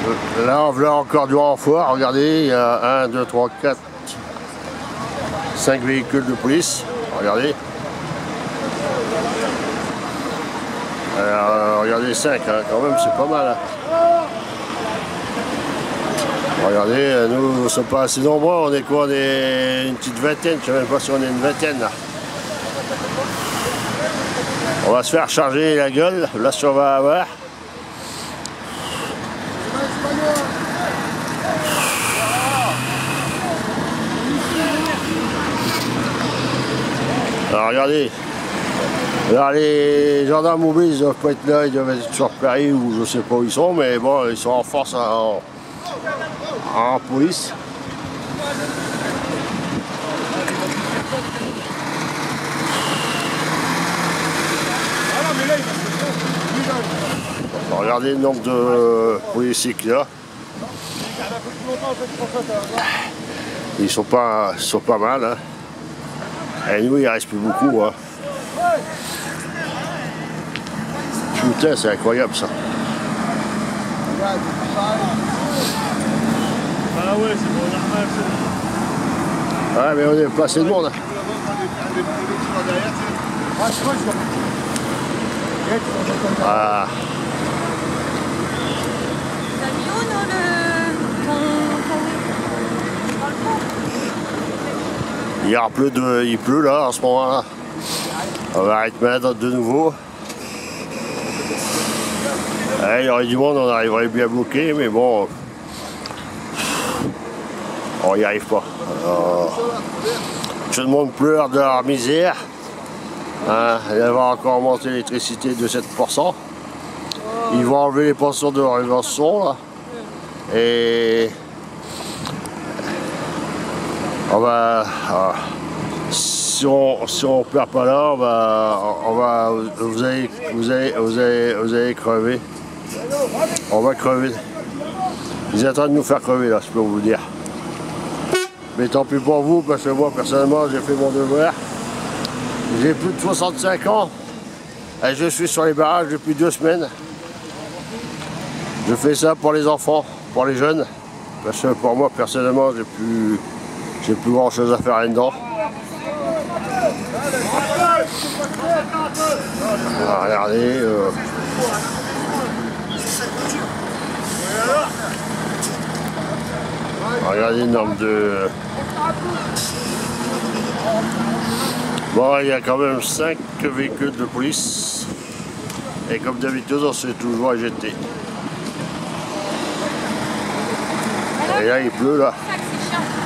Là, on voit encore du renfort. Regardez, il y a 1, 2, 3, 4, 5 véhicules de police. Regardez. Alors, regardez 5, hein, quand même, c'est pas mal. Hein. Regardez, nous ne sommes pas assez nombreux. On est quoi? On est une petite vingtaine. Je ne sais même pas si on est une vingtaine là. On va se faire charger la gueule. Là, si on va avoir. Alors regardez, là les gendarmes mobiles ils doivent pas être là, ils doivent être sur Paris ou je sais pas où ils sont, mais bon ils sont en force en police. Alors, regardez le nombre de policiers qu'il y a. Ils sont pas mal. Hein. Et nous, il reste plus beaucoup. Hein. Putain, c'est incroyable ça. Ah ouais, c'est bon, normal. Ouais, mais on est pas assez de monde. Hein. Ah. Il pleut là en ce moment là. On va arrêter maintenant de nouveau. Ouais, il y aurait du monde, on arriverait bien à bloquer, mais bon. On n'y arrive pas. Tout le monde pleure de leur misère. Hein, il va encore augmenter l'électricité de 7%. Ils vont enlever les pensions de révention là. Et on va, si on perd pas là, vous allez crever. On va crever. Ils sont en train de nous faire crever là, je peux vous dire. Mais tant pis pour vous, parce que moi personnellement j'ai fait mon devoir. J'ai plus de 65 ans. Et je suis sur les barrages depuis 2 semaines. Je fais ça pour les enfants, pour les jeunes. Parce que pour moi personnellement j'ai plus grand chose à faire là-dedans. Regardez. Regardez le nombre de... Bon, il y a quand même 5 véhicules de police. Et comme d'habitude, on se fait toujours éjecter. Et là, il pleut là.